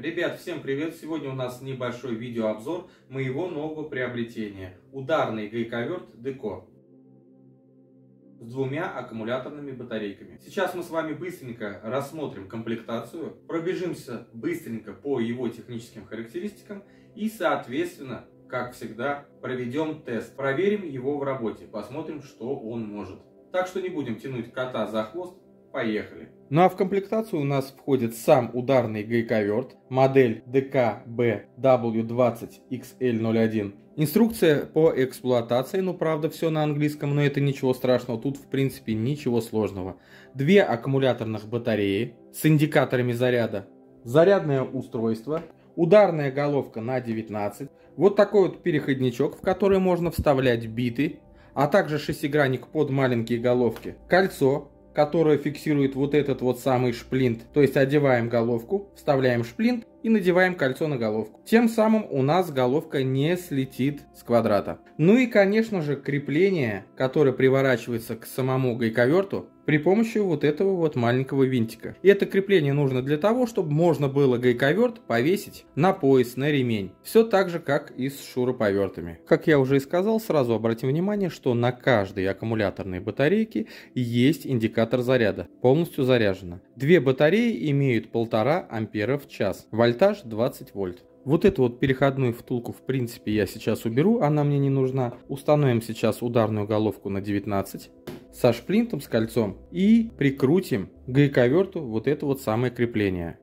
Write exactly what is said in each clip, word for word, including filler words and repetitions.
Ребят, всем привет! Сегодня у нас небольшой видеообзор моего нового приобретения. Ударный гайковерт Деко с двумя аккумуляторными батарейками. Сейчас мы с вами быстренько рассмотрим комплектацию, пробежимся быстренько по его техническим характеристикам и, соответственно, как всегда, проведем тест. Проверим его в работе, посмотрим, что он может. Так что не будем тянуть кота за хвост. Поехали! Ну а в комплектацию у нас входит сам ударный гайковерт, модель ди кей би дабл ю двадцать икс эл ноль один. Инструкция по эксплуатации, ну правда все на английском, но это ничего страшного, тут в принципе ничего сложного. Две аккумуляторных батареи с индикаторами заряда, зарядное устройство, ударная головка на девятнадцать, вот такой вот переходничок, в который можно вставлять биты, а также шестигранник под маленькие головки, кольцо, которая фиксирует вот этот вот самый шплинт. То есть одеваем головку, вставляем шплинт и надеваем кольцо на головку. Тем самым у нас головка не слетит с квадрата. Ну и, конечно же, крепление, которое приворачивается к самому гайковерту при помощи вот этого вот маленького винтика. И это крепление нужно для того, чтобы можно было гайковерт повесить на пояс, на ремень. Все так же, как и с шуруповертами. Как я уже и сказал, сразу обратим внимание, что на каждой аккумуляторной батарейке есть индикатор заряда. Полностью заряжена. Две батареи имеют полтора ампера в час. Вольтаж двадцать вольт. Вот эту вот переходную втулку в принципе я сейчас уберу, она мне не нужна. Установим сейчас ударную головку на девятнадцать со шплинтом, с кольцом и прикрутим к гайковерту вот это вот самое крепление.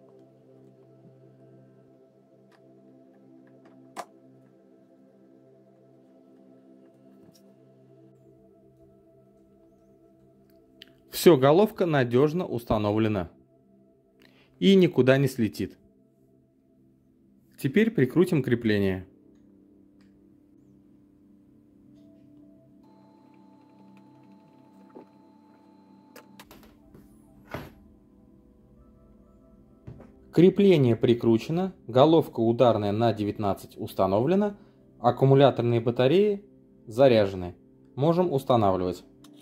Все, головка надежно установлена и никуда не слетит. Теперь прикрутим крепление. Крепление прикручено, головка ударная на девятнадцать установлена, аккумуляторные батареи заряжены. Можем устанавливать.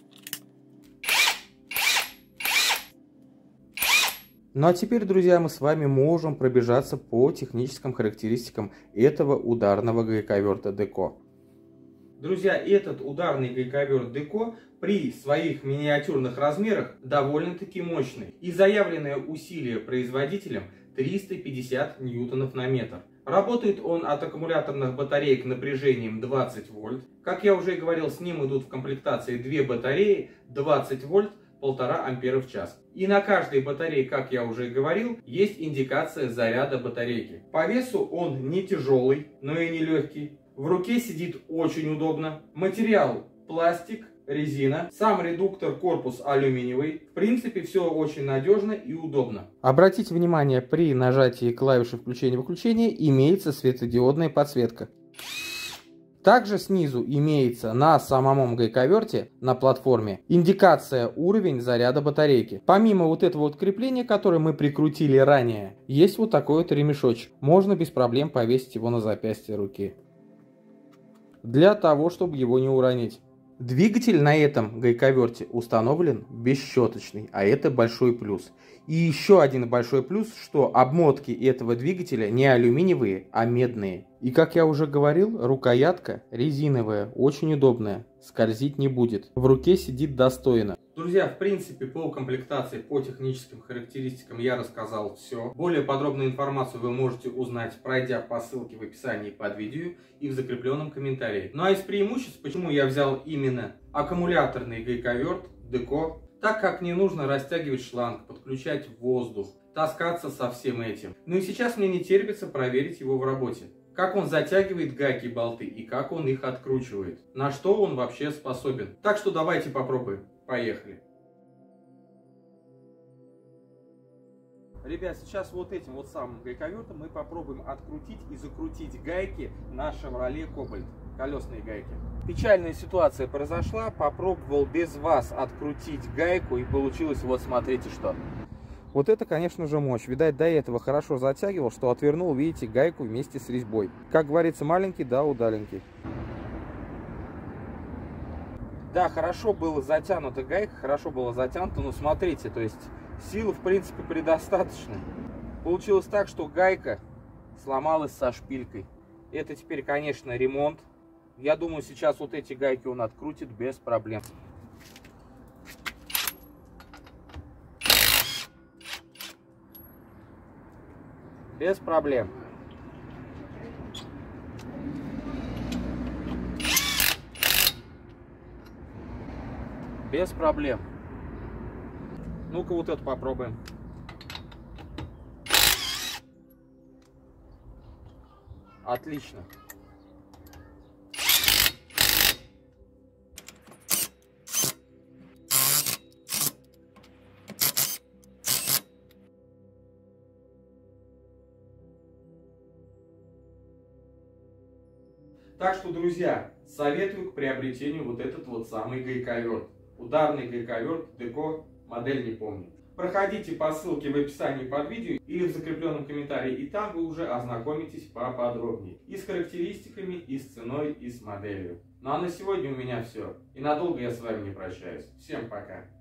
Ну а теперь, друзья, мы с вами можем пробежаться по техническим характеристикам этого ударного гайковерта Деко. Друзья, этот ударный гайковерт Деко при своих миниатюрных размерах довольно-таки мощный. И заявленное усилие производителем триста пятьдесят ньютонов на метр. Работает он от аккумуляторных батареек напряжением двадцать вольт. Как я уже говорил, с ним идут в комплектации две батареи двадцать вольт, полтора ампера в час. И на каждой батарее, как я уже говорил, есть индикация заряда батарейки. По весу он не тяжелый, но и не легкий. В руке сидит очень удобно. Материал пластик, резина. Сам редуктор корпус алюминиевый. В принципе, все очень надежно и удобно. Обратите внимание, при нажатии клавиши включения-выключения имеется светодиодная подсветка. Также снизу имеется на самом гайковерте, на платформе, индикация уровень заряда батарейки. Помимо вот этого вот крепления, которое мы прикрутили ранее, есть вот такой вот ремешочек. Можно без проблем повесить его на запястье руки. Для того, чтобы его не уронить. Двигатель на этом гайковерте установлен бесщеточный, а это большой плюс. И еще один большой плюс, что обмотки этого двигателя не алюминиевые, а медные. И как я уже говорил, рукоятка резиновая, очень удобная, скользить не будет. В руке сидит достойно. Друзья, в принципе, по комплектации, по техническим характеристикам я рассказал все. Более подробную информацию вы можете узнать, пройдя по ссылке в описании под видео и в закрепленном комментарии. Ну а из преимуществ, почему я взял именно аккумуляторный гайковерт Деко, так как не нужно растягивать шланг, подключать воздух, таскаться со всем этим. Ну и сейчас мне не терпится проверить его в работе. Как он затягивает гайки, болты и как он их откручивает. На что он вообще способен. Так что давайте попробуем. Поехали. Ребят, сейчас вот этим вот самым гайковертом мы попробуем открутить и закрутить гайки на Chevrolet Cobalt. Колесные гайки. Печальная ситуация произошла. Попробовал без вас открутить гайку и получилось вот смотрите что. Вот это, конечно же, мощь. Видать, до этого хорошо затягивал, что отвернул, видите, гайку вместе с резьбой. Как говорится, маленький, да удаленький. Да, хорошо было затянута гайка, хорошо было затянута, но смотрите, то есть силы, в принципе, предостаточно. Получилось так, что гайка сломалась со шпилькой. Это теперь, конечно, ремонт. Я думаю, сейчас вот эти гайки он открутит без проблем. Без проблем. Без проблем. Ну-ка вот это попробуем. Отлично. Так что, друзья, советую к приобретению вот этот вот самый гайковерт. Ударный гайковерт Деко, модель не помню. Проходите по ссылке в описании под видео или в закрепленном комментарии, и там вы уже ознакомитесь поподробнее. И с характеристиками, и с ценой, и с моделью. Ну а на сегодня у меня все. И надолго я с вами не прощаюсь. Всем пока.